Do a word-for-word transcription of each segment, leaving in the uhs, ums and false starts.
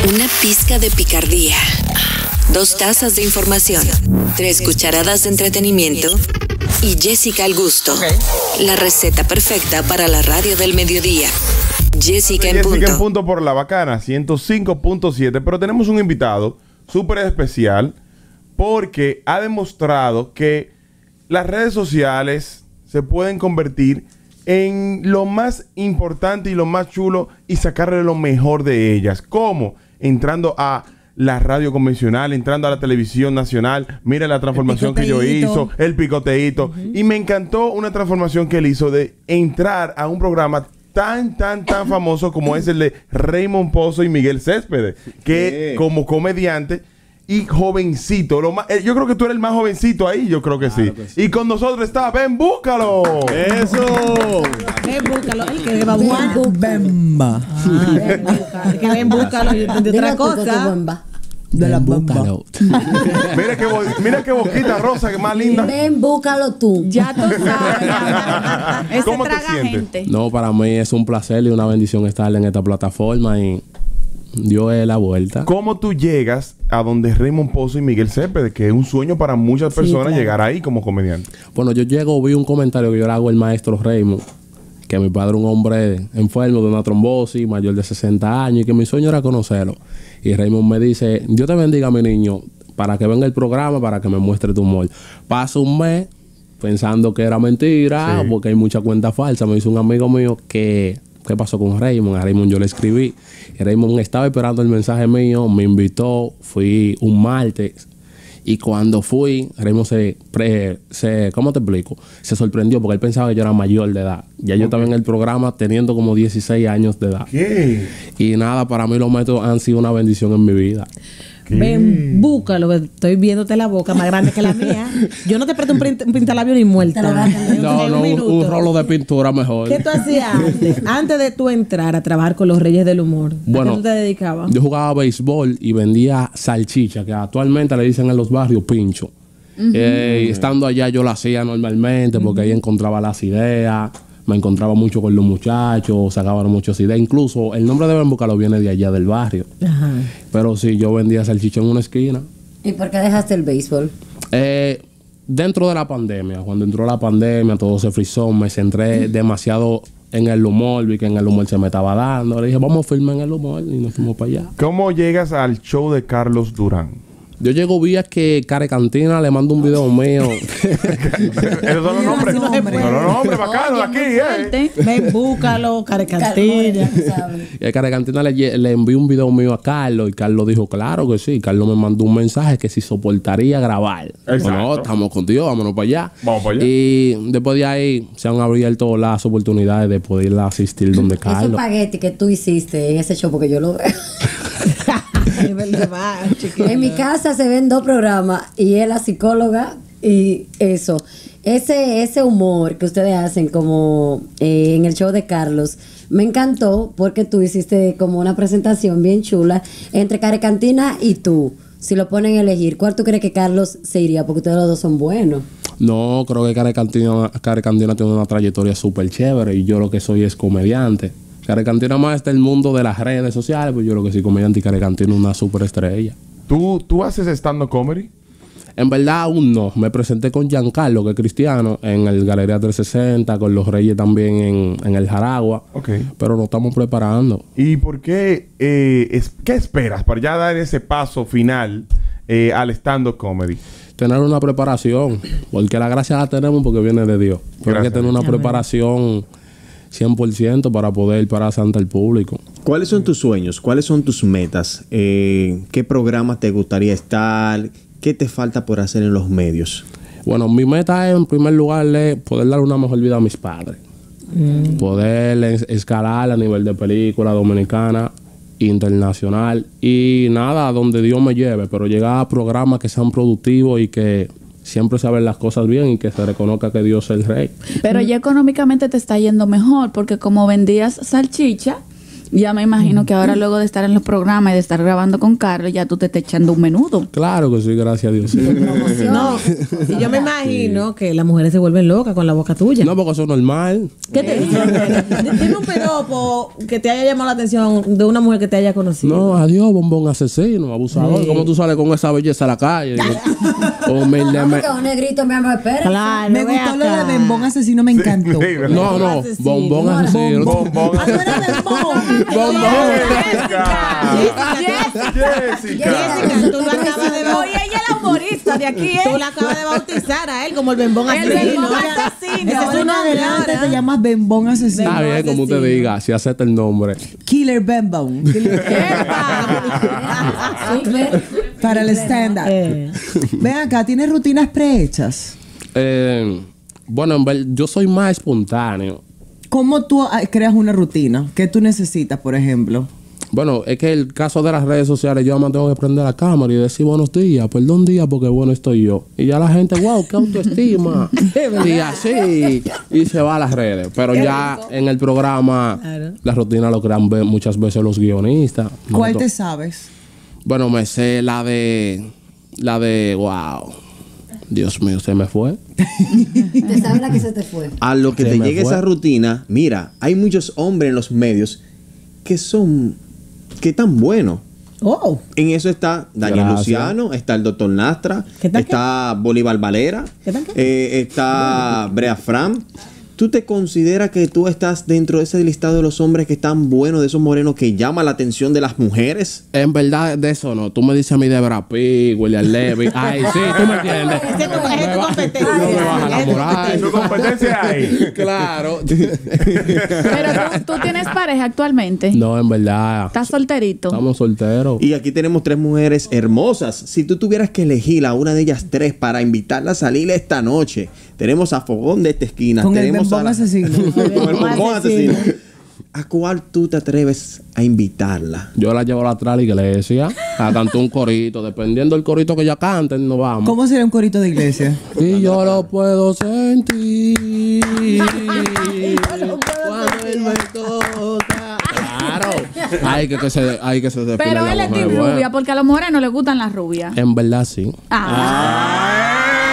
Una pizca de picardía. Dos tazas de información. Tres cucharadas de entretenimiento. Y Jessica al gusto. Okay. La receta perfecta para la radio del mediodía. Jessica en punto. Jessica en punto por La Bacana, ciento cinco punto siete. Pero tenemos un invitado súper especial porque ha demostrado que las redes sociales se pueden convertir en lo más importante y lo más chulo y sacarle lo mejor de ellas. ¿Cómo? Entrando a la radio convencional, entrando a la televisión nacional. Mira la transformación que yo hizo, el picoteíto. Uh-huh. Y me encantó una transformación que él hizo de entrar a un programa tan, tan, tan famoso como es el de Raymond Pozo y Miguel Céspedes, que sí, como comediante y jovencito, lo más, eh, yo creo que tú eres el más jovencito ahí, yo creo que, claro sí. que sí. Y con nosotros está Ben Búscalo. Eso. Ben Búscalo, el que va a buscar. Bemba. El que Ben Búscalo y de otra cosa. De la Búscalo. Mira qué, mira qué boquita rosa, que más linda. Ven, búscalo tú. Ya tú sabes. ¿Cómo te sientes? Gente. No, para mí es un placer y una bendición estar en esta plataforma y dio la vuelta. ¿Cómo tú llegas a donde Raymond Pozo y Miguel Céspedes, que es un sueño para muchas personas, sí, claro, llegar ahí como comediante? Bueno, yo llego, vi un comentario que yo le hago al maestro Raymond, que mi padre es un hombre enfermo de una trombosis, mayor de sesenta años, y que mi sueño era conocerlo. Y Raymond me dice, Dios te bendiga, mi niño, para que venga el programa, para que me muestre tu humor. Pasa un mes pensando que era mentira, sí, porque hay mucha cuenta falsa. Me dice un amigo mío que... ¿Qué pasó con Raymond? A Raymond yo le escribí. Y Raymond estaba esperando el mensaje mío, me invitó, fui un martes. Y cuando fui, Raymond se, pre, se... ¿Cómo te explico? Se sorprendió porque él pensaba que yo era mayor de edad. Ya yo estaba en el programa teniendo como dieciséis años de edad. ¿Qué? Y nada, para mí los métodos han sido una bendición en mi vida. Ven, búscalo, estoy viéndote la boca más grande que la mía. Yo no te presto un, print, un pintalabio ni muerta. No, no, un, un rolo de pintura mejor. ¿Qué tú hacías antes? Antes de tú entrar a trabajar con los Reyes del Humor, bueno, ¿a qué tú te dedicabas? Yo jugaba béisbol y vendía salchicha, que actualmente le dicen en los barrios pincho. Uh-huh. eh, estando allá yo lo hacía normalmente porque uh-huh. ahí encontraba las ideas. Me encontraba mucho con los muchachos, sacaban muchas ideas. Incluso el nombre de Ben Búscalo viene de allá del barrio. Ajá. Pero sí, yo vendía salchicha en una esquina. ¿Y por qué dejaste el béisbol? Eh, dentro de la pandemia, cuando entró la pandemia, todo se frizó, me centré demasiado en el humor, vi que en el humor se me estaba dando. Le dije, vamos a filmar en el humor y nos fuimos para allá. ¿Cómo llegas al show de Carlos Durán? Yo llego vía que Care Cantina le mando un video mío. Esos son los nombres. Son los nombres bacanos aquí, eh. Ven, búscalo, Care Cantina. Y a Care Cantina le, le envió un video mío a Carlos y Carlos dijo, claro que sí. Carlos me mandó un mensaje que si soportaría grabar. Bueno, estamos contigo, vámonos para allá. Vamos para allá. Y después de ahí se han abierto las oportunidades de poder asistir donde Carlos. Ese espagueti que tú hiciste en ese show, porque yo lo veo. En mi casa se ven dos programas y él la psicóloga y eso. Ese, ese humor que ustedes hacen como eh, en el show de Carlos me encantó porque tú hiciste como una presentación bien chula entre Care Cantina y tú. Si lo ponen a elegir, ¿cuál tú crees que Carlos se iría? Porque ustedes los dos son buenos. No, creo que Care Cantina, Care Cantina tiene una trayectoria súper chévere y yo lo que soy es comediante. Care Cantina más está el mundo de las redes sociales, pues yo lo que soy comediante y Care Cantina una superestrella. ¿Tú, ¿Tú haces stand-up comedy? En verdad aún no. Me presenté con Giancarlo, que es cristiano, en el Galería trescientos sesenta, con los Reyes también en, en el Jaragua. Ok. Pero nos estamos preparando. ¿Y por qué? Eh, es, ¿Qué esperas para ya dar ese paso final eh, al stand-up comedy? Tener una preparación. Porque la gracia la tenemos porque viene de Dios. Pero hay que tener una Amén. preparación cien por ciento para poder pararse ante el público. ¿Cuáles son tus sueños? ¿Cuáles son tus metas? Eh, ¿Qué programa te gustaría estar? ¿Qué te falta por hacer en los medios? Bueno, mi meta es, en primer lugar, es poder dar una mejor vida a mis padres. Mm. Poder es escalar a nivel de película dominicana, internacional. Y nada, donde Dios me lleve. Pero llegar a programas que sean productivos y que siempre saber las cosas bien y que se reconozca que Dios es el rey. Pero ya económicamente te está yendo mejor porque como vendías salchicha, Ya me imagino que ahora luego de estar en los programas y de estar grabando con Carlos, ya tú te estás echando un menudo. Claro que sí, gracias a Dios. Sí. No, y yo me imagino que las mujeres se vuelven locas con la boca tuya. No, porque eso es normal. ¿Qué te dice? Dime un piropo que te haya llamado la atención de una mujer que te haya conocido. No, adiós, bombón asesino, abusador. Sí. ¿Cómo tú sales con esa belleza a la calle? Humildemente. Porque un negrito, mi amor, espera. Claro, Me ve gustó lo acá. de Bembón Asesino, me encantó. Sí, ¿verdad? No, no, asesino. bombón asesino. Bombón. Ah, tú eres Bembón. Jessica. Jessica. Jessica, tú lo acabas de Oye, ella es la humorista de aquí, ¿eh? Tú la acabas de bautizar a él como el bembón El asesino. Bembón Ese asesino. es Ahora su en nombre adelante ahora. te llamas Bembón Asesino. Está bien, como usted diga, si acepta el nombre. Killer Bembón. Sí, ve. Para el stand-up. Eh. Ven acá, ¿tienes rutinas prehechas? Eh, bueno, en ver- yo soy más espontáneo. ¿Cómo tú ah, creas una rutina? ¿Qué tú necesitas, por ejemplo? Bueno, es que el caso de las redes sociales, yo me tengo que prender la cámara y decir buenos días, perdón día porque bueno estoy yo. Y ya la gente, wow, qué autoestima. Y así, y se va a las redes. Pero ya en el programa, Claro. la rutina lo crean ve- muchas veces los guionistas. ¿Cuál No te to- sabes? Bueno, me sé la de, la de, wow, Dios mío, se me fue. Te sabes la que se te fue. A lo que Se te me llegue fue. esa rutina, mira, hay muchos hombres en los medios que son, que tan buenos. Oh. En eso está Daniel Gracias. Luciano, está el doctor Nastra, ¿Qué tal está Bolívar Valera, ¿Qué tal qué? eh, está Brea Fram. ¿Tú te consideras que tú estás dentro de ese listado de los hombres que están buenos, de esos morenos que llaman la atención de las mujeres? En verdad, de eso no. Tú me dices a mí de Brad Pitt, William Levy. Ay, sí, tú me entiendes. Ese es tu- ese es tu competencia. No me vas a enamorar. Su competencia ahí. Claro. Pero tú, tú tienes pareja actualmente. No, en verdad. Estás solterito. Estamos solteros. Y aquí tenemos tres mujeres hermosas. Si tú tuvieras que elegir a una de ellas tres para invitarla a salir esta noche, tenemos a Fogón de esta esquina. Con el tenemos Bembón a la- Asesino. Con el Bembón Asesino. Asesino. ¿A cuál tú te atreves a invitarla? Yo la llevo atrás a la iglesia a cantar un corito. Dependiendo del corito que ella canten, nos vamos. ¿Cómo sería un corito de iglesia? Y yo lo puedo sentir cuando él me toca. Claro. Hay que, que se, hay que se despile Pero la él es mujer, team bueno. rubia porque a los morenos les gustan las rubias. En verdad, sí. Ah.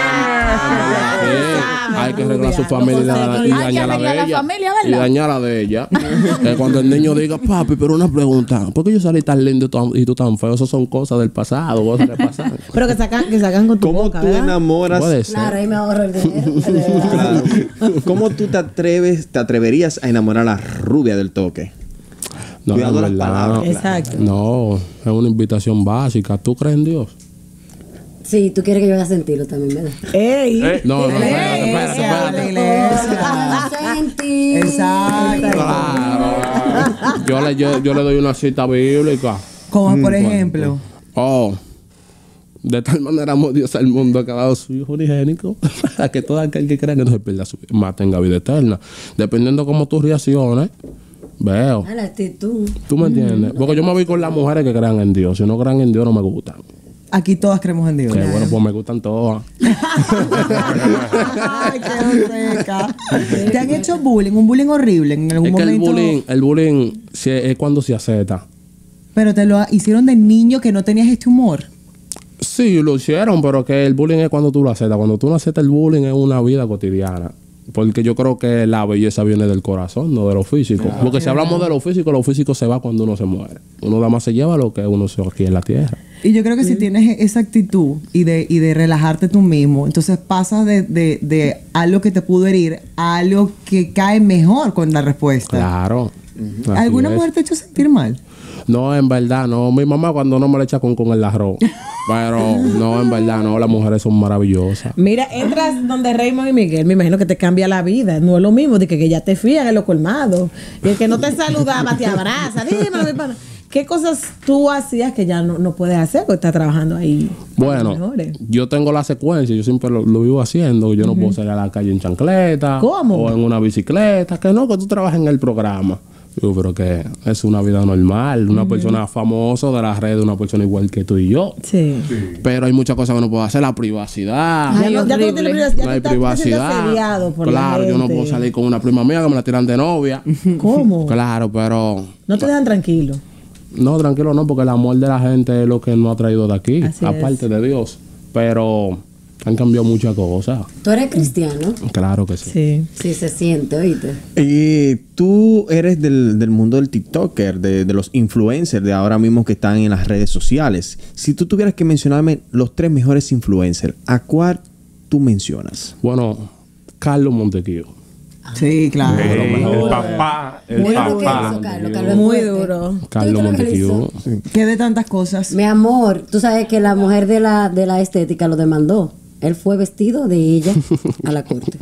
Sí, hay que arreglar su familia y, da- y Hay que dañar la arreglar de la ella. familia, y ¿verdad? dañar la de ella. Que cuando el niño diga, papi, pero una pregunta, ¿por qué yo salí tan lindo y tan- y tú tan feo? Eso son cosas del pasado, cosas que pasaron. Pero que sacan, que sacan con tu ¿Cómo boca, tú ¿verdad? enamoras? Puede ser. Claro, ahí me ahorro el dinero. Claro. ¿Cómo tú te atreves, te atreverías a enamorar a la rubia del toque? No, Cuidado en las verdad. palabras. Exacto. No, es una invitación básica. ¿Tú crees en Dios? Sí, tú quieres que yo vaya a sentirlo también, ¿verdad? Ey. Eh, No, no, espérate, espérate, Iglesia, espérate. la iglesia. Para sentir. Exacto. Claro. Yo le, yo, yo le doy una cita bíblica. Como Mm, por ejemplo. Oh, de tal manera amó Dios al mundo que ha dado su hijo unigénico a que todo aquel que crea que no se pierda su vida, más tenga vida eterna. Dependiendo cómo tú reacciones, veo. A la actitud. ¿Tú me entiendes? Porque yo me voy con las mujeres que crean en Dios. Si no crean en Dios, no me gustan. Aquí todas creemos en Dios. Que bueno, pues me gustan todas. Ay, qué seca. ¿Te han hecho bullying? Un bullying horrible en algún Es que el momento. bullying, el bullying sí, es cuando se acepta. Pero te lo hicieron de niño que no tenías este humor. Sí, lo hicieron, pero que el bullying es cuando tú lo aceptas. Cuando tú no aceptas el bullying es una vida cotidiana. Porque yo creo que la belleza viene del corazón, no de lo físico. Porque si hablamos de lo físico, lo físico se va cuando uno se muere. Uno nada más se lleva lo que uno se aquí en la tierra. Y yo creo que si tienes esa actitud y de, y de relajarte tú mismo, entonces pasas de, de, de algo que te pudo herir a algo que cae mejor con la respuesta. Claro. Así ¿Alguna es. mujer te ha hecho sentir mal? No, en verdad, no. Mi mamá cuando no me le echa con, con el arroz. Pero no, en verdad, no. Las mujeres son maravillosas. Mira, entras donde Raymond y Miguel, me imagino que te cambia la vida. No es lo mismo de que, que ya te fían en los colmados. Y el que no te saludaba te abraza. Dímelo, mi pana. ¿Qué cosas tú hacías que ya no, no puedes hacer porque estás trabajando ahí? con los Bueno, mejores? yo tengo la secuencia, yo siempre lo, lo vivo haciendo. Yo no puedo salir a la calle en chancleta. ¿Cómo? O en una bicicleta. Que no, que tú trabajas en el programa. Yo, pero que es una vida normal. Una persona famosa de las redes, una persona igual que tú y yo. Sí. Pero hay muchas cosas que no puedo hacer. La privacidad. Ya no, ya tú tienes privacidad, ya No hay tú estás- tú te sientes privacidad. asediado por la Claro, yo no gente. puedo salir con una prima mía que me la tiran de novia. ¿Cómo? Claro, pero... No te dejan tranquilo. No, tranquilo, no, porque el amor de la gente es lo que nos ha traído de aquí, Así aparte de Dios. Pero han cambiado muchas cosas. Tú eres cristiano. Claro que sí. Sí. Sí, se siente, oíste. Y tú eres del, del mundo del TikToker, de, de los influencers de ahora mismo que están en las redes sociales. Si tú tuvieras que mencionarme los tres mejores influencers, ¿a cuál tú mencionas? Bueno, Carlos Montequillo. Sí, claro. Ey, mejor. el papá, el Muy duro que papá. eso, Carlos. Carlos es Muy fuerte. duro. Carlos ¿Tú viste lo que Montequillo. hizo? Que de tantas cosas. Mi amor, tú sabes que la mujer de la, de la estética lo demandó. Él fue vestido de ella a la corte.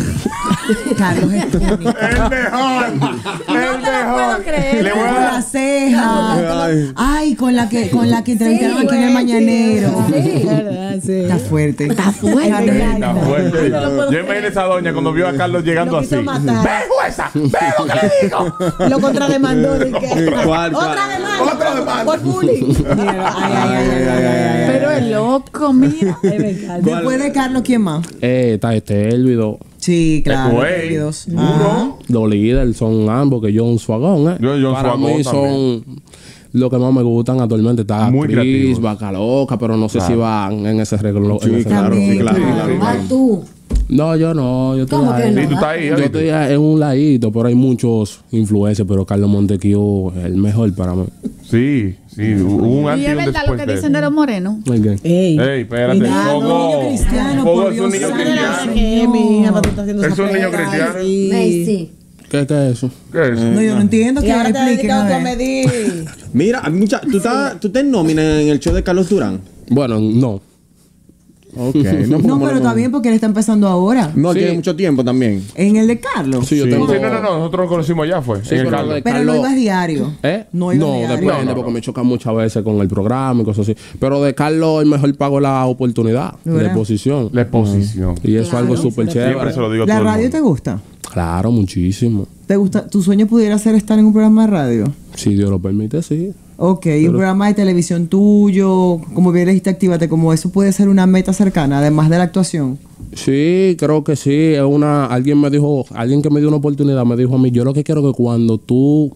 Carlos es único. El mejor. El mejor. creer. Le voy a Con dar- la ceja. Ay, con la que con la que entrevistaron aquí en el mañanero. Sí. ¿Verdad? Sí. Está fuerte. Está fuerte. Carlos es Está fuerte. Ay, no lo puedo Yo imagino esa doña cuando vio a Carlos llegando Lo así. quiso matar. ¡Ve, jueza! ¡Ve lo que le digo! Lo contrademandó. de que- ¿Cuál, cuál? Otra demanda. Otra demanda. Por bullying. Mira, ay, ay, ay, ay, ay, ay, ay. Pero es loco, mira. Ay, me encanta. Después de Carlos, ¿quién más? Eh, está este Elvido. Sí, claro. Güey, queridos. duro. Ajá. Los líderes son ambos, que John Suagón, ¿eh? Yo, John Para Suagón mí son lo que más me gustan actualmente. Está Muy Cris, creativos. Vaca Loca, pero no sé Claro. si van en ese reglo. en ese claro, También, sí, claro, claro. claro, Ah, claro. tú. No, yo no. Yo estoy ¿Cómo ahí. que no? Sí, tú estás ahí, Yo ¿oíste? estoy en un ladito, pero hay muchos influencers, pero Carlos Montequillo es el mejor para mí. Sí, sí. Hubo un Y antes y es un verdad lo después que de dicen de los morenos. ¿El qué? Ey. Ey, espérate. Cuidado, Fogo. niño cristiano, Fogo por es un Dios niño santo. cristiano. ¿Qué, mi hija? Para tú estás haciendo Es esa un niño pega. cristiano. Sí. Macy. ¿Qué, qué es eso? ¿Qué es? No, yo no entiendo Y que ahora te has expliquen. dedicado tú a a ver. medir. Mira, hay mucha- ¿tú, estás, ¿tú te nómina en el show de Carlos Durán? Bueno, no. Ok. No, pero está bien porque él está empezando ahora. No, Sí. tiene mucho tiempo también. En el de Carlos. Sí, yo Sí, tengo... sí, no, no, no. Nosotros lo conocimos ya, fue. Sí, en el pero Carlos. de- Pero no Carlos- ibas diario. ¿Eh? No No, ibas diario. depende, No, no, no. porque me chocan muchas veces con el programa y cosas así. Pero de Carlos, el mejor pago es la oportunidad de ¿Verdad? exposición. La exposición. Y eso es algo súper Siempre chévere. se lo digo a ¿La todo el radio mundo. te gusta? Claro, muchísimo. ¿Te gusta? ¿Tu sueño pudiera ser estar en un programa de radio? Si Dios lo permite, sí. Ok, un programa de televisión tuyo, como bien dijiste, actívate, como eso puede ser una meta cercana, además de la actuación. Sí, creo que sí. Es una, alguien me dijo, alguien que me dio una oportunidad me dijo a mí, yo lo que quiero que cuando tú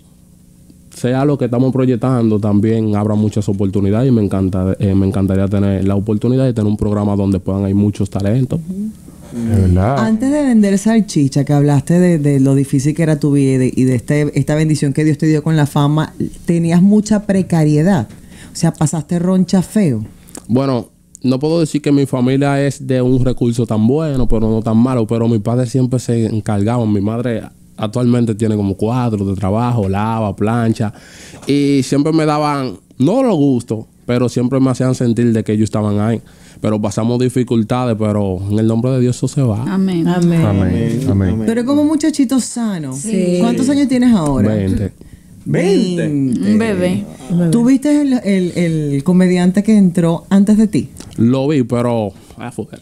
sea lo que estamos proyectando, también habrá muchas oportunidades y me encanta, eh, me encantaría tener la oportunidad de tener un programa donde puedan hay muchos talentos. De verdad. Antes de vender salchicha, que hablaste de, de lo difícil que era tu vida y de, y de este, esta bendición que Dios te dio con la fama, tenías mucha precariedad. O sea, pasaste roncha feo. Bueno, no puedo decir que mi familia es de un recurso tan bueno, pero no tan malo, pero mis padres siempre se encargaban. Mi madre actualmente tiene como cuatro de trabajo, lava, plancha, y siempre me daban, no los gustos, pero siempre me hacían sentir de que ellos estaban ahí. Pero pasamos dificultades, pero en el nombre de Dios eso se va. Amén. Amén. Amén. Amén. Pero como muchachito sano. Sí. ¿Cuántos años tienes ahora? veinte. veinte. Un bebé. ¿Tú viste el, el- el comediante que entró antes de ti? Lo vi, pero afuera.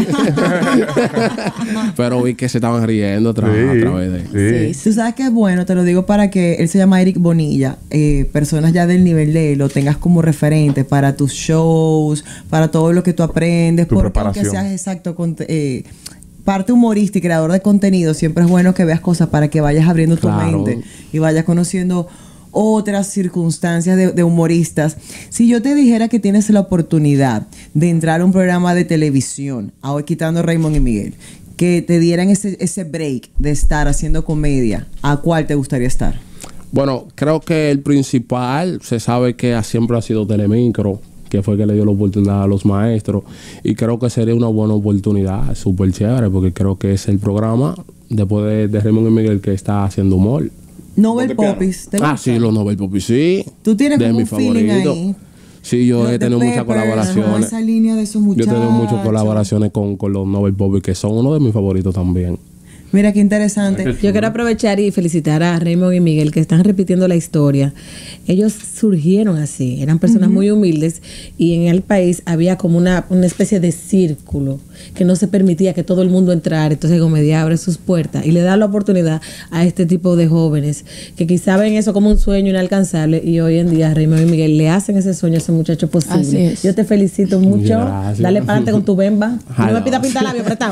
Pero vi que se estaban riendo a, tra- a través de... Sí. Tú sabes que es bueno, te lo digo para que él se llama Eric Bonilla, eh, personas ya del nivel de él lo tengas como referente para tus shows, para todo lo que tú aprendes, Tu porque aunque preparación. seas exacto, con- eh, parte humorista y creador de contenido, siempre es bueno que veas cosas para que vayas abriendo tu Claro. mente y vayas conociendo otras circunstancias de, de humoristas. Si yo te dijera que tienes la oportunidad de entrar a un programa de televisión, ahora quitando Raymond y Miguel, que te dieran ese, ese break de estar haciendo comedia, ¿a cuál te gustaría estar? Bueno, creo que el principal se sabe que siempre ha sido Telemicro, que fue que le dio la oportunidad a los maestros. Y creo que sería una buena oportunidad, súper chévere, porque creo que es el programa, después de, de Raymond y Miguel, que está haciendo humor. Nobel Popis, ¿te Ah, gusta? sí, los Nobel Popis, sí. Tú tienes de como mis un feeling favoritos. ahí. Sí, yo Los he de tenido muchas Peppers, como colaboraciones. esa línea de esos Yo he tenido muchas muchachos. colaboraciones con, con los Nobel Popis, que son uno de mis favoritos también. Mira qué interesante. Yo quiero aprovechar y felicitar a Raymond y Miguel que están repitiendo la historia. Ellos surgieron así, eran personas uh-huh. muy humildes y en el país había como una, una especie de círculo que no se permitía que todo el mundo entrara. Entonces Comedia abre sus puertas y le da la oportunidad a este tipo de jóvenes que quizá ven eso como un sueño inalcanzable y hoy en día Raymond y Miguel le hacen ese sueño a ese muchacho posible. Yo te felicito mucho. Gracias. Dale para adelante con tu bemba. No me pidas pintar labio apretado.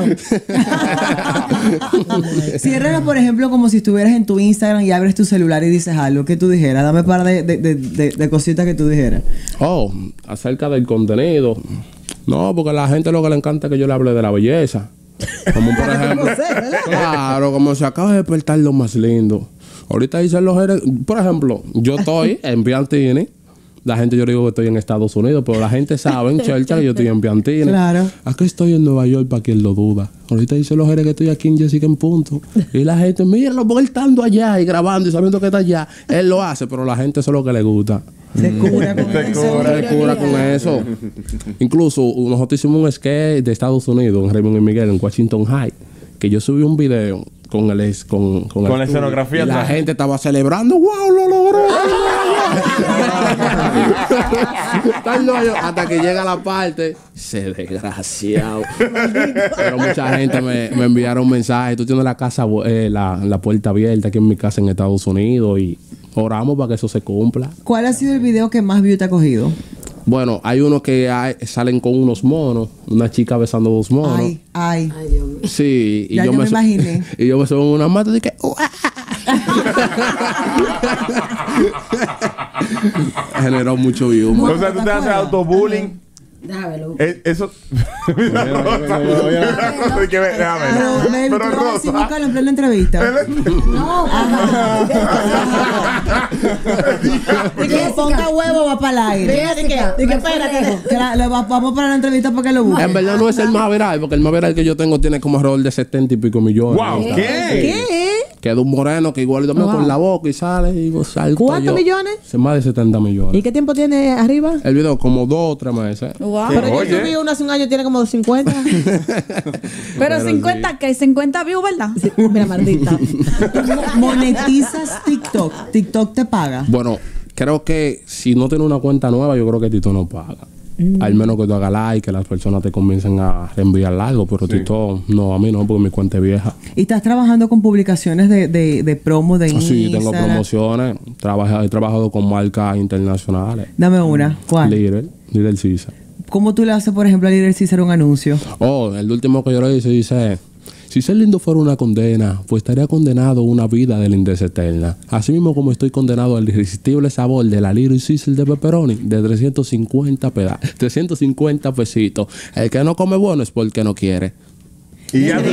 Ciérrala, por ejemplo, como si estuvieras en tu Instagram y abres tu celular y dices algo que tú dijeras. Dame un par de, de, de, de, de cositas que tú dijeras. Oh, acerca del contenido. No, porque a la gente lo que le encanta es que yo le hable de la belleza. Como por ejemplo. Claro, como se acaba de despertar lo más lindo. Ahorita dicen los héroes. Por ejemplo, yo estoy en Piantini. La gente, yo digo que estoy en Estados Unidos, pero la gente sabe en Chelcha que yo estoy en Piantini. Claro. Aquí estoy en Nueva York, para quien lo duda. Ahorita dicen los héroes que estoy aquí en Jessica en punto. Y la gente, míralo, porque él estando allá y grabando y sabiendo que está allá. Él lo hace, pero la gente eso es lo que le gusta. Se cura con se eso. Cura, se cura con eso. Incluso nosotros hicimos un sketch de Estados Unidos, en Raymond y Miguel, en Washington High, que yo subí un video con el con, con, con el la escenografía. Y la gente estaba celebrando. ¡Wow! ¡Lo logró! Hasta que llega la parte, se desgraciado. Pero mucha gente me, me enviaron mensajes. Tú tienes la casa, eh, la, la puerta abierta aquí en mi casa en Estados Unidos y oramos para que eso se cumpla. ¿Cuál ha sido el video que más view te ha cogido? Bueno, hay unos que hay, salen con unos monos, una chica besando dos monos. Ay, ay. Ay, Dios mío. Sí, y ya yo, yo me, me imaginé. Y yo me subo en una mata y dije, ¡uah! Generó mucho view. O sea, tú te haces autobullying. Déjamelo. Eh, eso. Pero, Mel, tú vas a decir, Carlos, en plena entrevista. No, Que ponga huevo, va para el aire. Jessica, Dije, espérate. que la- le va- Vamos para la entrevista para que lo busque. En verdad no es el más viral, porque el más viral que yo tengo tiene como alrededor de setenta y pico millones. ¡Wow! ¿Qué? ¿Qué? Que de un moreno que igual también Wow. con la boca y sale y digo, salto ¿Cuántos yo. millones? Se más de setenta millones. ¿Y qué tiempo tiene arriba? El video como dos o tres meses. Wow. Pero yo Oye. subí uno hace un año, tiene como cincuenta. Pero cincuenta, que cincuenta views, ¿verdad? Sí, mira, maldita. Monetizas TikTok. TikTok te paga. Bueno, creo que si no tienes una cuenta nueva, yo creo que Tito no paga. Mm. Al menos que tú hagas like, que las personas te comiencen a reenviar algo, pero sí. Tito, no, a mí no, porque mi cuenta es vieja. ¿Y estás trabajando con publicaciones de, de, de promo de Instagram? Sí, tengo promociones. Trabaja, he trabajado con marcas internacionales. Dame una. ¿Cuál? Líder, Líder Cisa. ¿Cómo tú le haces, por ejemplo, a Líder César un anuncio? Oh, el último que yo le hice dice: si ser lindo fuera una condena, pues estaría condenado a una vida de lindez eterna. Así mismo como estoy condenado al irresistible sabor de la Little Caesar de pepperoni de trescientos cincuenta peda trescientos cincuenta pesitos. El que no come bueno es porque no quiere. Y ya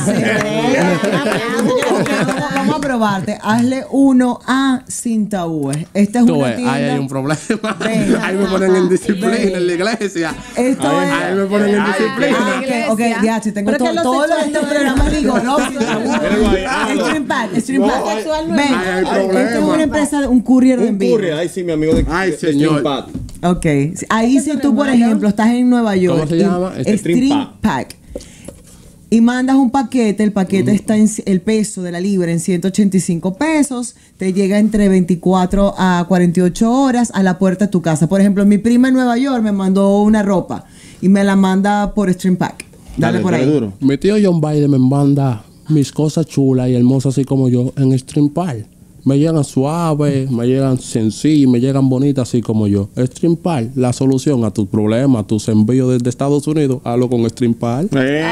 Vamos a probarte. Hazle uno a sin tabúes. Esta es Tú una ves, tienda. ahí hay un problema. Venga. Ahí me ponen en disciplina Venga. en la iglesia. Esto ahí, es- ahí me ponen en disciplina. Ah, ok, ok, ya, si tengo Pero to- que lo todos los sexual estos no es- programas digo, no, sin tabú. Stream Pack, Stream Pack. sexual no Ven, es- Ahí hay esto es problema. una empresa, un courier de Un envío. curry, ay sí, mi amigo de Ay, de señor. Stream Pack. Ok, ahí si tú, por ejemplo, estás en Nueva York. ¿Cómo se y- llama? Este Stream Stream Pack. Y mandas un paquete, el paquete está en el peso de la libra en ciento ochenta y cinco pesos, te llega entre veinticuatro a cuarenta y ocho horas a la puerta de tu casa. Por ejemplo, mi prima en Nueva York me mandó una ropa y me la manda por Stream Pack. Dale, por ahí. duro. Mi tío John Biden me manda mis cosas chulas y hermosas así como yo en Stream Park. Me llegan suaves, me llegan sencillas, me llegan bonitas así como yo. Stream Park, la solución a tus problemas, a tus envíos desde Estados Unidos, hazlo con Stream Park. Eh.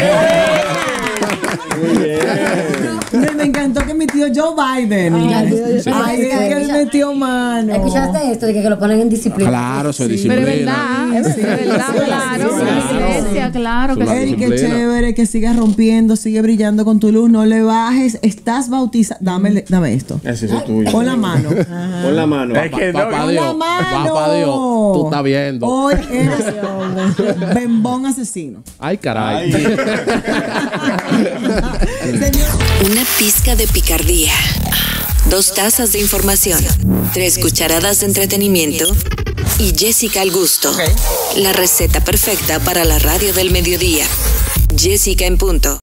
Muy bien. Me, me encantó que mi tío Joe Biden. Ay, sí. Ay, es que él metió mano. ¿Escuchaste esto de que, que lo ponen en disciplina? Claro, eso es Pero disciplina. es verdad, es verdad, claro. sí, La sí. iglesia, claro que Una sí. Eric, qué disciplina. chévere, que sigas rompiendo, sigue brillando con tu luz, no le bajes, estás bautizado. Dame, dame esto. Ese es tuyo. Pon la mano. Pon la mano. Es que no, Papá Pon Dios, la mano. papá Dios, tú estás viendo. Hoy eres bembón asesino. Ay, caray. Una pizca de picardía. Dos tazas de información. Tres cucharadas de entretenimiento. Y Jessica al gusto. La receta perfecta para la radio del mediodía. Jessica en punto.